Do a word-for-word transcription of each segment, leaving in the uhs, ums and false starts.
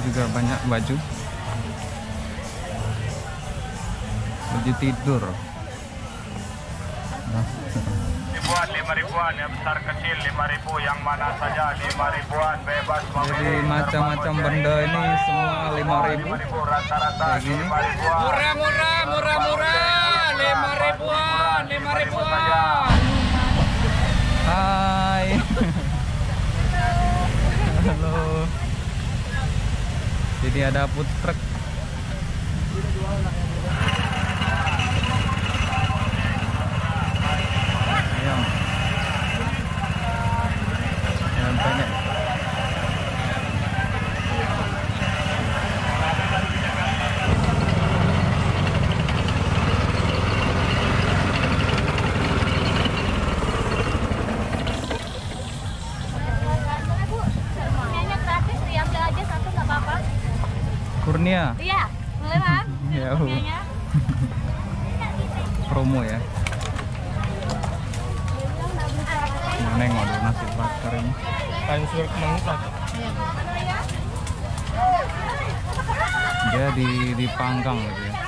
juga banyak baju. Baju tidur. Nah. Ribuan, lima ribuan, yang besar kecil lima ribu, yang mana saja lima ribuan, bebas memilih. Jadi macam-macam benda ini semua lima ribu. Rata-rata lima ribuan. Murah, murah, murah, murah. lima ribuan, lima ribuan. Hai. Halo. Jadi ada food truck. Ayam. Ayam penyet. Kurnia. Iya, boleh Bang. Ya, Bu. Promo ya. Nengok dulu nasi bakar ini. Kain surat kemangutan. Dia di dipanggang gitu ya.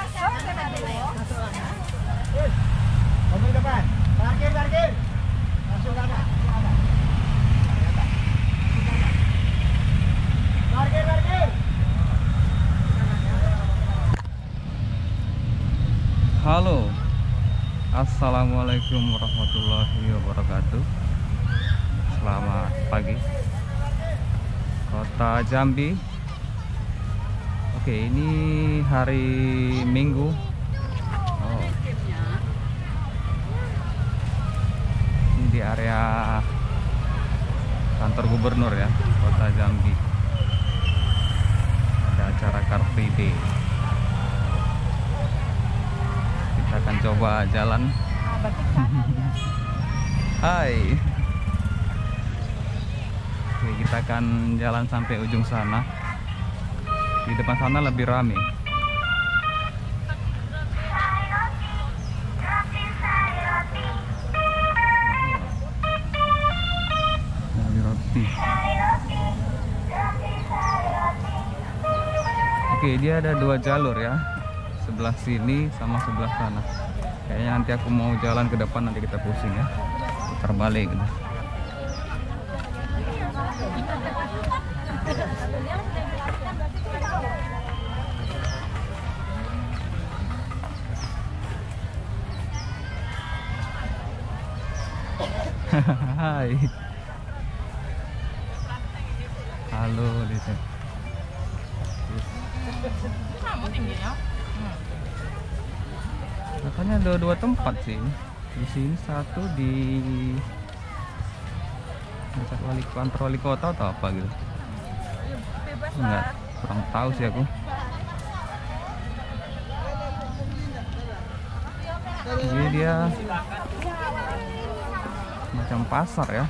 Ngomong depan. Parkir, parkir. Langsung ke atas. Parkir, parkir. Halo. Assalamualaikum warahmatullahi wabarakatuh. Selamat pagi. Kota Jambi. Oke, ini hari Minggu. Oh. Ini di area kantor gubernur ya, Kota Jambi. Ada acara Car Free Day. Kita akan coba jalan. Hai. Oke, kita akan jalan sampai ujung sana. Di depan sana lebih rame. Roti roti. Oke, dia ada dua jalur ya. Sebelah sini sama sebelah sana. Kayaknya nanti aku mau jalan ke depan, nanti kita pusing ya. Putar balik gitu. Hai. Halo, Lisa. Kamu tinggi ya? Katanya ada dua tempat sih. Di sini satu di dekat wali kantor wali kota atau apa gitu. Enggak, kurang tahu sih aku. Jadi dia macam pasar ya.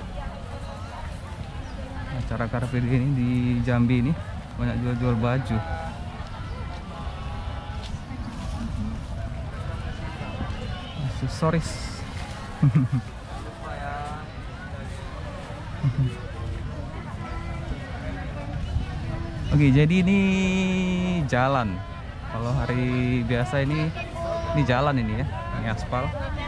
Acara Car Free Day ini di Jambi ini banyak jual-jual baju. Aksesoris. Oke, jadi ini jalan. Kalau hari biasa ini ini jalan ini ya, ini aspal.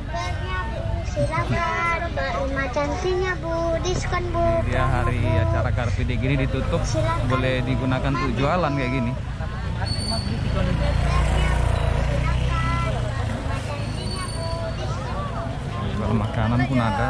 Silakan Mbak Lima cantiknya Bu, diskon Bu. Dia hari acara Car Free Day gini ditutup, boleh digunakan untuk jualan kayak gini. Jual makanan pun ada.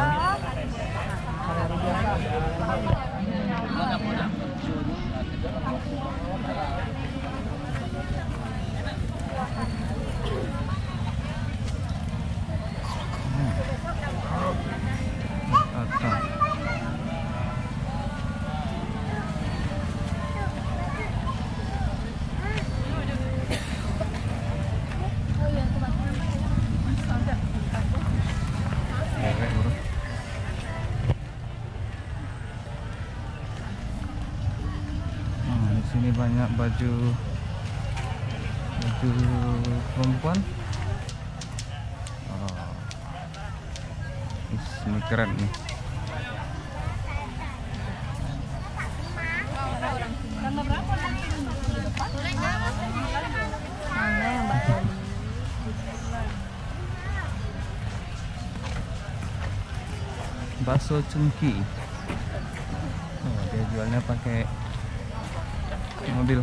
Sini banyak baju baju perempuan. Oh, ini keren nih. bakso cungki. Oh, dia jualnya pakai mobil.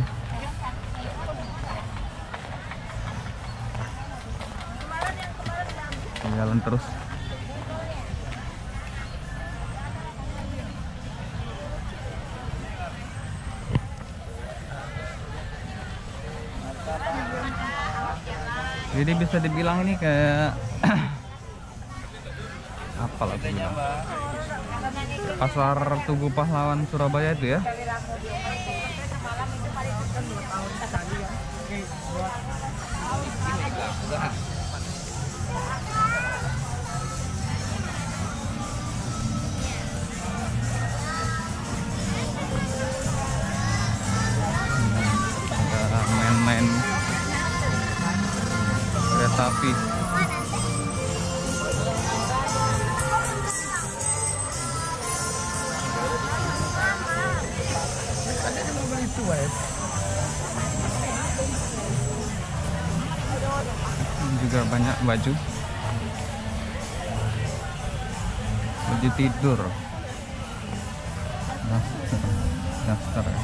Jalan terus. Jadi bisa dibilang ini kayak apa lah bilang, pasar Tugu Pahlawan Surabaya itu ya. Ada main-main kereta api. Juga banyak baju baju tidur, daster, daster ya.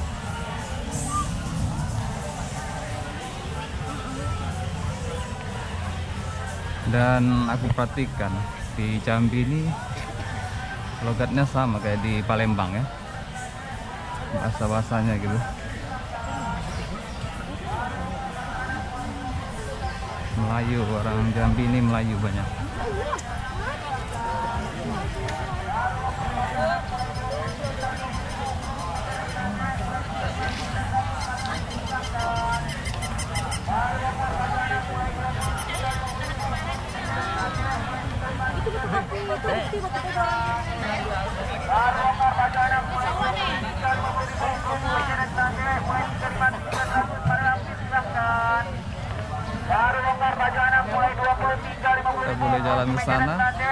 Dan aku perhatikan di Jambi ini logatnya sama kayak di Palembang ya, bahasa-bahasanya gitu. Melayu, orang Jambi ini Melayu banyak. Kita boleh jalan ke sana.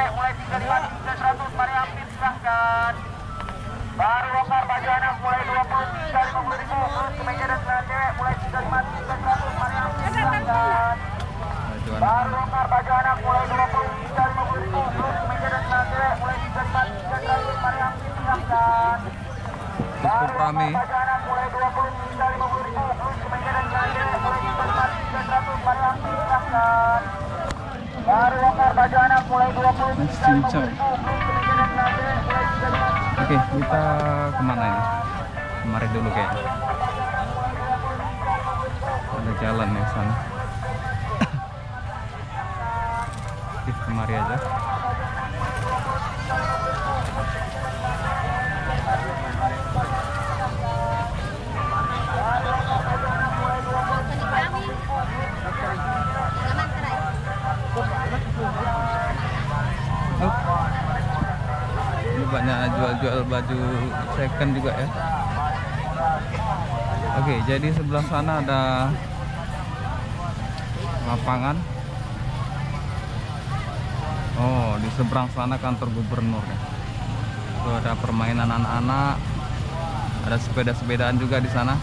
Baru longgar baju anak mulai dua puluh tiga lima puluh ribu, terus kemeja dan celana cewek mulai tiga puluh lima hingga seratus, mari ambil silahkan. Baru longgar baju anak mulai dua puluh tiga lima puluh ribu, terus kemeja dan celana cewek mulai tiga puluh lima hingga seratus, mari ambil silahkan. Cukup ramai. Baju anak mulai dua puluh tiga lima puluh ribu, terus kemeja dan celana cewek mulai tiga puluh lima hingga seratus, mari ambil silahkan. Baru longgar baju anak mulai dua puluh tiga lima puluh ribu, terus kemeja dan celana cewek mulai tiga puluh lima. Oke, kita kemana ini? Kemari dulu kayaknya. Ada jalan ya sana. Oke, kemari aja. Ini banyak jual-jual baju second juga ya. Oke, jadi sebelah sana ada lapangan. Oh, di seberang sana kantor gubernur ya. Itu ada permainan anak-anak, ada sepeda-sepedaan juga di sana.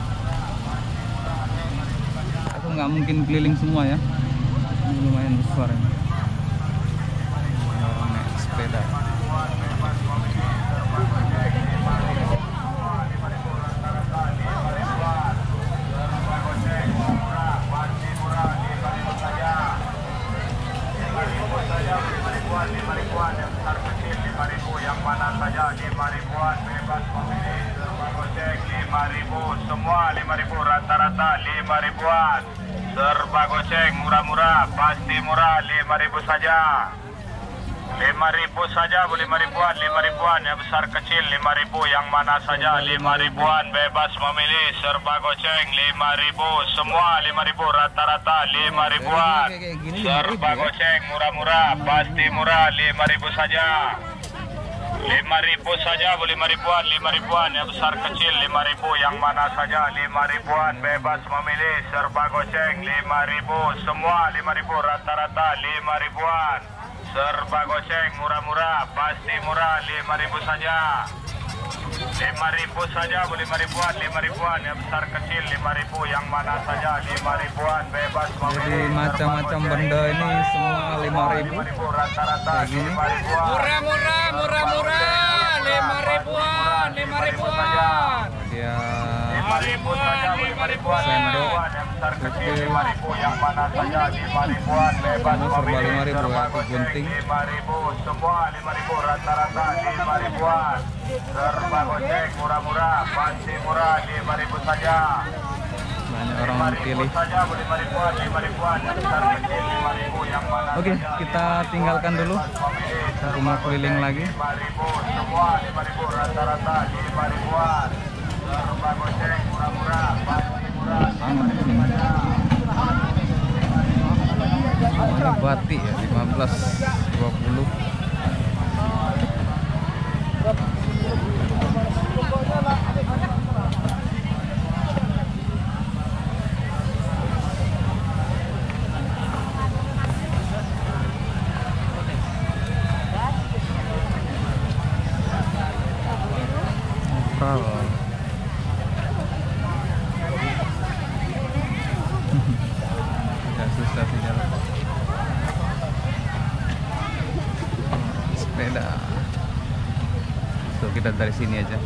Aku nggak mungkin keliling semua ya, ini lumayan besar ya. Orang naik sepeda. lima ribuan yang besar kecil lima ribu, yang mana saja lima ribuan, bebas memilih, serba goceng lima ribu, semua lima ribu, rata-rata lima ribuan, serba goceng, murah-murah, pasti murah, lima ribu saja, lima ribu saja bu, lima ribuan, lima ribuan yang besar kecil lima ribu, yang mana saja lima ribuan, bebas memilih, serba goceng lima ribu, semua lima ribu, rata-rata lima ribuan, serba goceng, murah-murah, pasti murah, lima ribu saja, lima ribu saja bu, lima ribuan, lima ribuan yang besar kecil lima ribu, yang mana saja lima ribuan, bebas memilih, serba goceng lima ribu, semua lima ribu, rata-rata lima ribuan, serba goceng, murah-murah, pasti murah, lima ribu saja. lima ribu saja, Bu, lima ribuan, lima ribuan, yang besar kecil lima ribu, yang mana saja lima ribuan, bebas Jadi memilih. macam-macam benda ini semua lima ribu. Rata-rata Kayak gini. lima ribuan. Murah-murah, murah-murah. lima ribuan, lima ribuan. Dia lima ribu saja, lima ribuan, Sendok, yang besar kecil cukil. lima ribu, yang mana saja lima ribuan, bebas Semua serba memilih. lima ribu ya, Serba gunting. lima ribu, semua lima ribu, rata-rata lima ribuan. Serba gocek, murah-murah, panci murah, lima ribu saja. banyak lima orang ribu pilih. saja, lima ribuan, lima ribuan, yang besar kecil lima ribu, yang mana Oke, saja kita tinggalkan dulu. Aku mau keliling lagi. lima ribu, semua lima ribu, rata-rata lima ribuan. Serba gocek, murah-murah, panci murah, lima ribu saja. Ini batik ya, lima belas dua puluh. Overall. Agak susah sih jalan. Sepeda. So kita dari sini aja.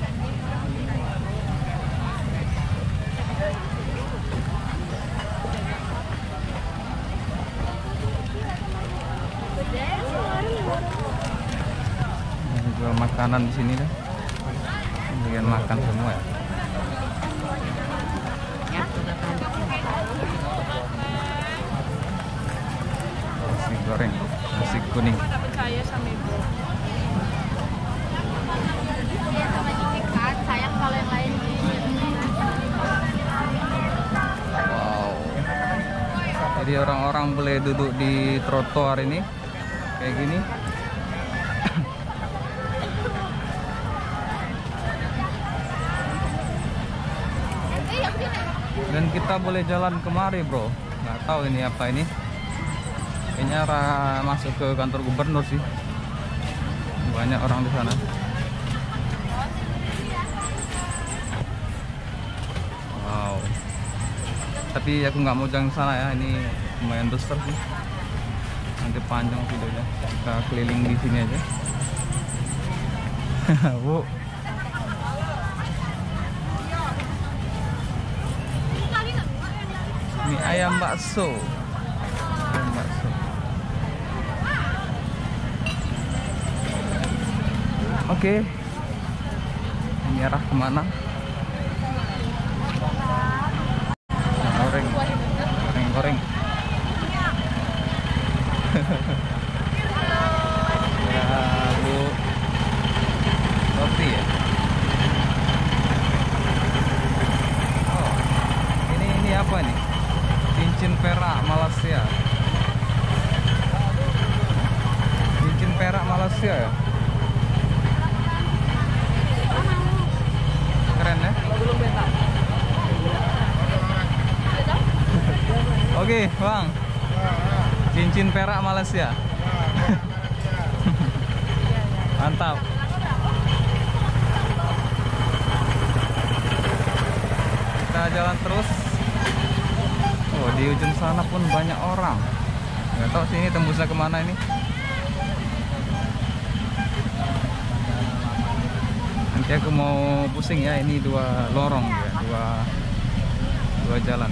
Yang jual makanan di sini dah. Bagian makan semua ya. Nasi goreng, nasi kuning. Percaya sama ibu. Iya sama ikat, sayang kalau yang lain. Wow. Jadi orang-orang boleh duduk di trotoar ini kayak gini. Dan kita boleh jalan kemari, bro. Nggak tahu ini apa ini. Kayaknya arah masuk ke kantor gubernur sih. Banyak orang di sana. Wow. Tapi aku nggak mau jalan ke sana ya. Ini lumayan besar sih. Nanti panjang videonya. Kita keliling di sini aja. Bu. Ini ayam bakso. Ayam bakso. Oke. Ini arah kemana? Goreng. Goreng, goreng. Ya, Bu. Roti ya? Oh. Ini ini apa nih? Cincin perak Malaysia. Cincin perak Malaysia ya. Keren ya. Oke, Bang. Cincin perak Malaysia. Mantap. Kita jalan terus. Oh, di ujung sana pun banyak orang. Nggak tahu sih ini tembusnya kemana ini. Nanti aku mau pusing ya. Ini dua lorong ya, dua dua jalan.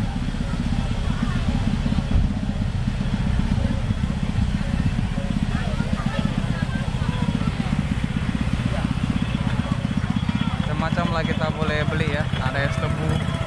Macam-macam lah kita boleh beli ya. Ada es tebu.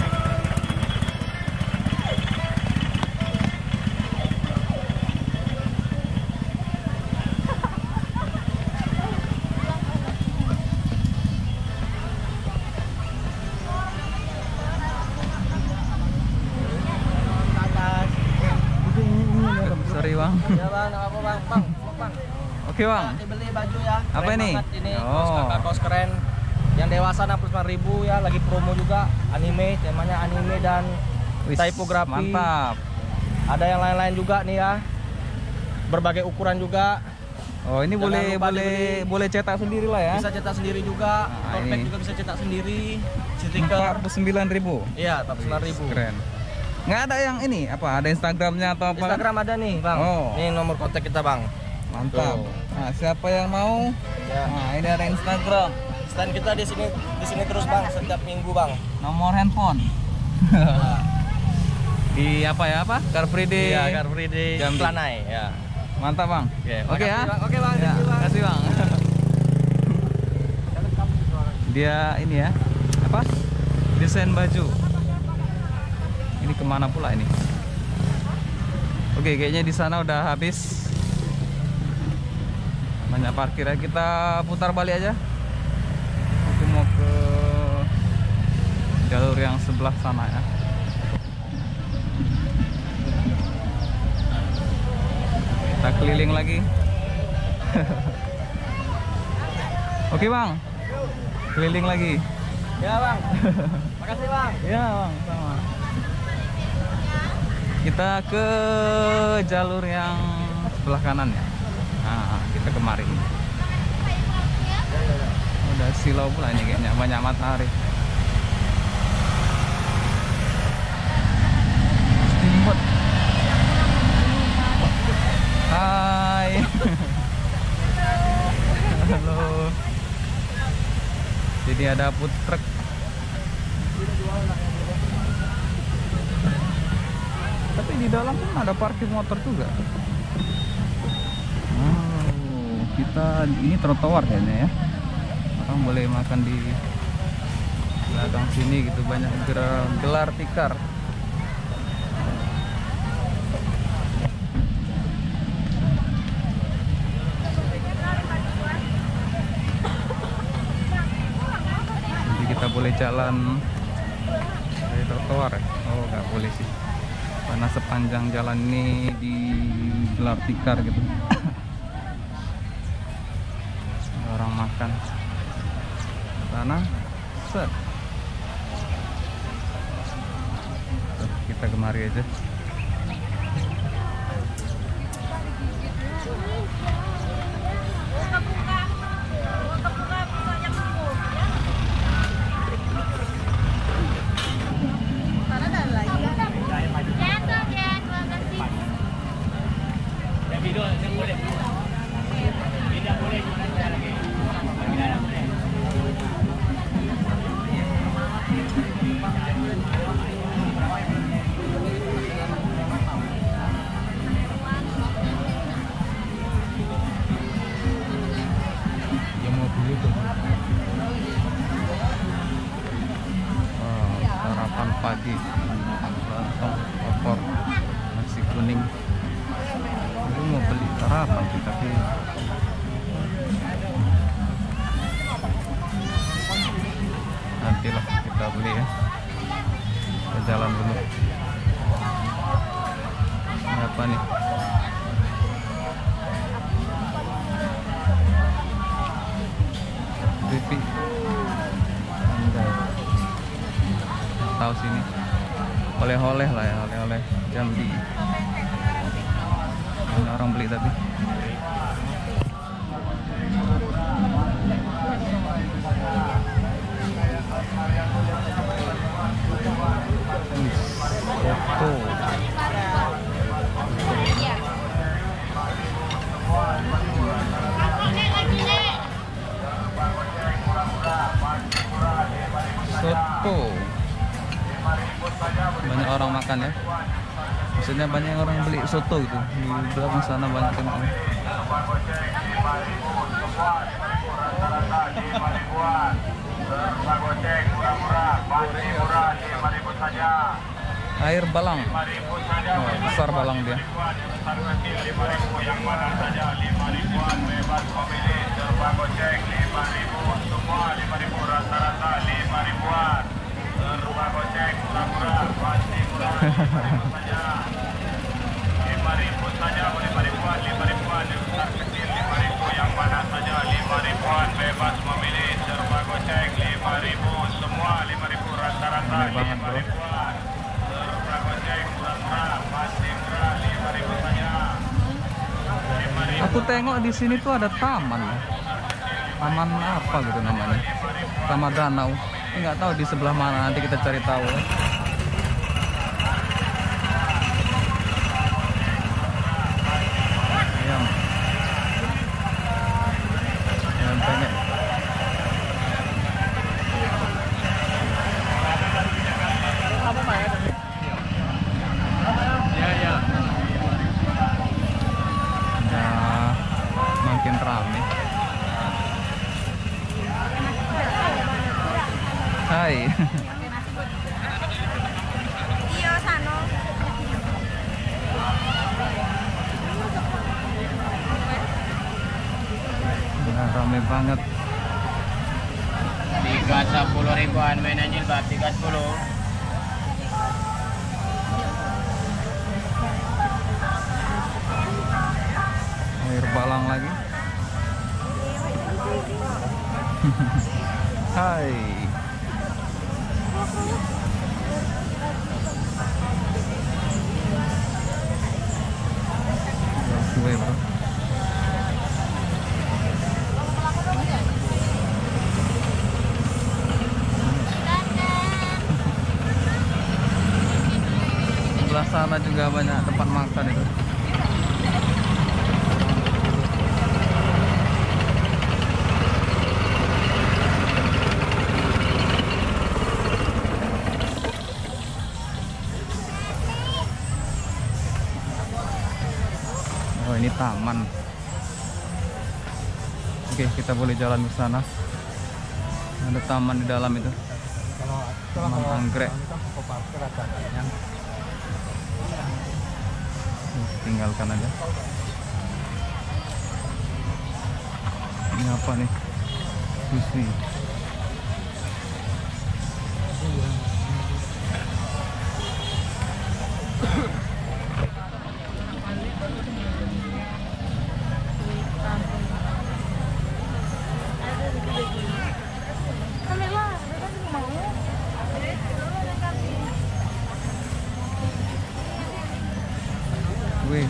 Sorry Bang. Ya bang, nggak apa bang, bang, bang. Oke Bang. Dibeli baju ya. Apa Keren ini? banget ini Oh. kaos kakak, kaos keren. Yang dewasa enam puluh sembilan ribu ya, lagi promo juga. Anime, temanya anime dan Wis, typografi. mantap. Ada yang lain-lain juga nih ya. Berbagai ukuran juga. Oh, ini Jangan boleh lupa boleh dibeli. boleh cetak sendiri lah ya. Bisa cetak sendiri juga, Nah, tote bag ini. juga bisa cetak sendiri, stiker. empat puluh sembilan ribu. Iya, empat puluh sembilan ribu. Keren. Nggak ada yang ini apa? Ada Instagramnya atau apa? Instagram ada nih, Bang. Oh. Ini nomor kontak kita, Bang. Mantap. Tuh. Nah, siapa yang mau? Ya. Nah, ini ada Instagram. Stand kita di sini di sini terus, Bang, setiap minggu, Bang. Nomor handphone. Di apa ya apa? Car Free Day. Iya, Car Free Day Jambi. Planai, ya. Mantap bang. Oke, Oke makasih, ya. Bang. Oke, Bang. Ya, Thank you, Bang. kasih bang. Dia ini ya apa? Desain baju. Ini kemana pula ini? Oke, kayaknya di sana udah habis. Banyak parkir ya. Kita putar balik aja. Aku mau ke jalur yang sebelah sana ya. Kita keliling lagi. Oke bang, keliling lagi. Ya, Bang. Makasih, Bang. Ya bang, sama. Kita ke jalur yang sebelah kanan ya. Nah, kita kemari. Udah silau pula ini kayaknya, banyak matahari. Steamboat. Hai. Halo. Jadi ada food truck. Tapi di dalam pun ada parkir motor juga. Oh, kita ini trotoar kayaknya ya. Orang boleh makan di belakang sini gitu, banyak gelar, gelar tikar. Jadi kita boleh jalan dari trotoar ya? Oh nggak boleh sih, karena sepanjang jalan ini di gelar tikar gitu. Orang makan sana set. Tuh, kita kemari aja. Dia mau beli tuh. Oh, sarapan pagi, lontong, opor, nasi kuning. Lu mau beli sarapan sih, tapi nantilah kita beli ya. Kita jalan dulu. Ini apa nih? Pipi. Anjay. Tahu sini. Oleh-oleh lah ya, oleh-oleh Jambi. Banyak orang beli tapi. Wih, foto. Soto. Banyak orang makan ya. Maksudnya banyak orang beli soto gitu. Di belakang sana banyak yang makan. Air balang. Oh, besar balang dia. Yang mana saja lima ribuan bebas memilih, serba goceng lima ribu semua, lima ribu rata-rata lima ribuan, serba goceng murah-murah pasti murah, lima ribu saja, lima ribu saja, lima ribuan, lima ribuan yang besar kecil lima ribu, yang mana saja lima ribuan bebas memilih, serba goceng lima ribu semua, lima ribu rata-rata lima ribuan, serba goceng murah-murah pasti murah, lima ribu saja. Apa Aku tengok di sini tuh ada taman. Taman apa gitu namanya? Taman Danau. Ini nggak tahu di sebelah mana. Nanti kita cari tahu. Ayam. Ayam penyet. Ya ya. Udah makin ramai. Hai. Iya, Sano. Udah ramai banget. Tiga sepuluh ribuan mainan jilbab tiga sepuluh. Air balang lagi. Hai. Gue bro. Sebelah sana juga banyak tempat makan itu. Oh, ini taman. Oke, kita boleh jalan ke sana. Ada taman di dalam itu. Taman anggrek. Tinggalkan aja. Ini apa nih? Sushi. Wih.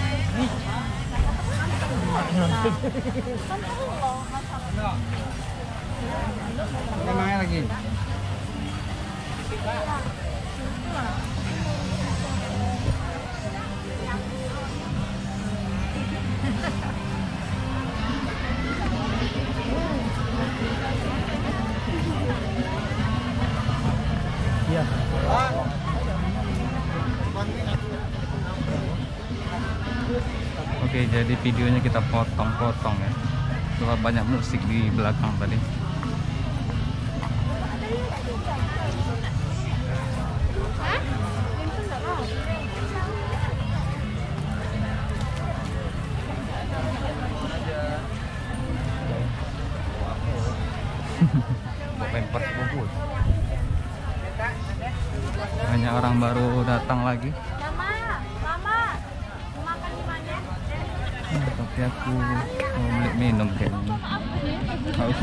Ini main lagi. Iya. Oke, jadi videonya kita potong-potong ya. Soal banyak musik di belakang tadi. Banyak orang baru datang lagi. Mama, Mama, mau makan di mana? Nah, tapi aku mau beli minum kayaknya. Haus.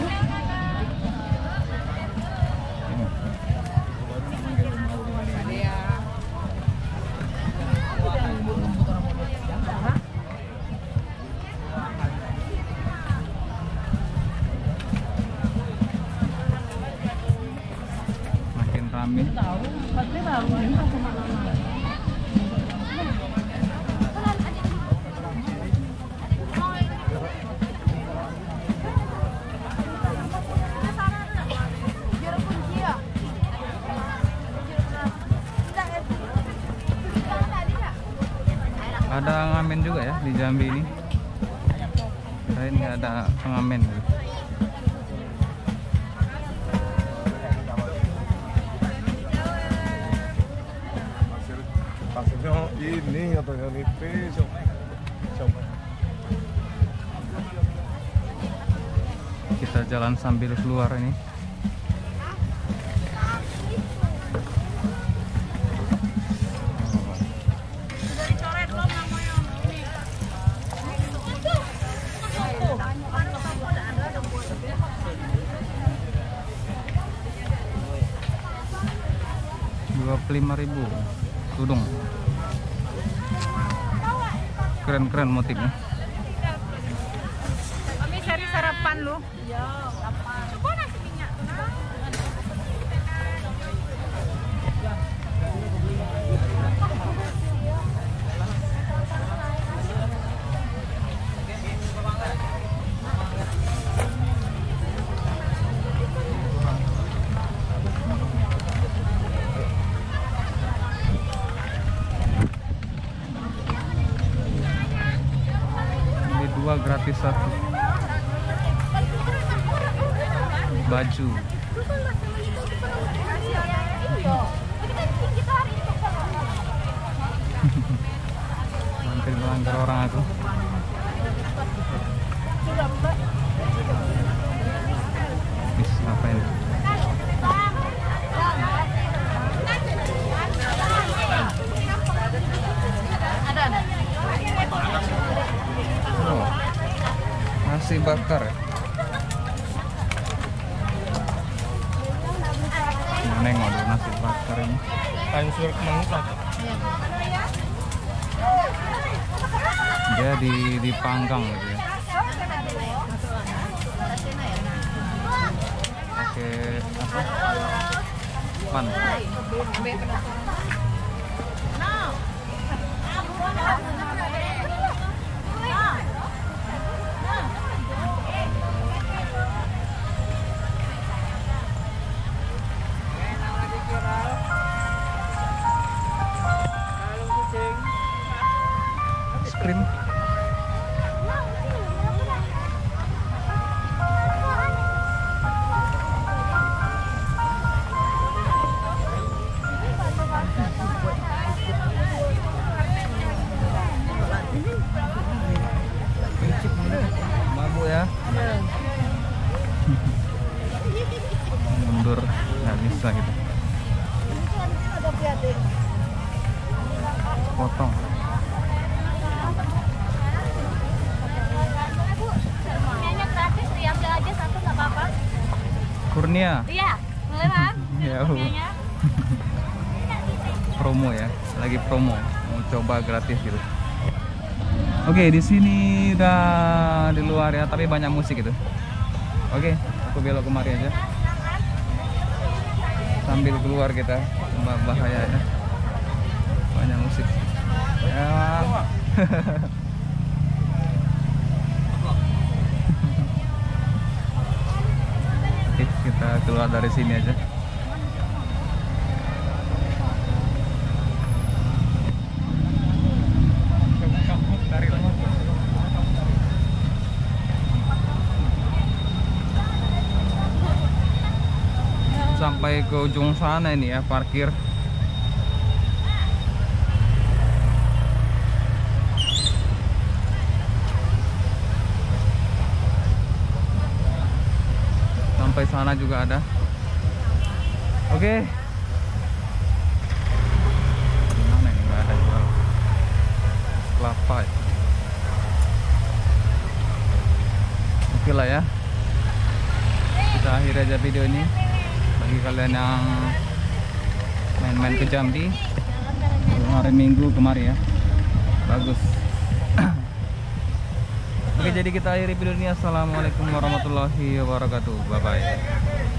Makin rame. Ada ngamen juga ya di Jambi ini. Kirain nggak ada pengamen gitu. Pasirnya ini atau yang nipis. Kita jalan sambil keluar ini. dua puluh lima ribu tudung. Keren-keren motifnya. Kapan lu? Iya, kapan? Coba nasi minyak tuh. Dua gratis satu. Baju. Hampir melanggar orang aku. Bis apa ini? Oh, nasi bakar ya. Nengok dulu nasi bakar ini. Kain surat kemana? Dia di dipanggang gitu ya. Pakai apa? Pan. Es krim. Mabuk ya. Mundur nggak bisa gitu. Potong. Kurnianya gratis, diambil aja satu nggak apa-apa. Kurnia. Iya, boleh bang? Ya, Bu. Kurnianya. Promo ya, lagi promo, mau coba gratis gitu. Oke, di sini udah di luar ya, tapi banyak musik gitu. Oke, aku belok kemari aja. Sambil keluar kita, bah- bahaya ya. Banyak musik. Ya. Oke, kita keluar dari sini aja. Sampai ke ujung sana ini ya, parkir. Sampai sana juga ada. Oke. Mana ini nggak ada jual kelapa ya. Oke lah ya. Kita akhiri aja video ini. Bagi kalian yang main-main ke Jambi hari Minggu kemarin ya, bagus. Oke, jadi kita akhiri video ini. Assalamualaikum warahmatullahi wabarakatuh. Bye bye.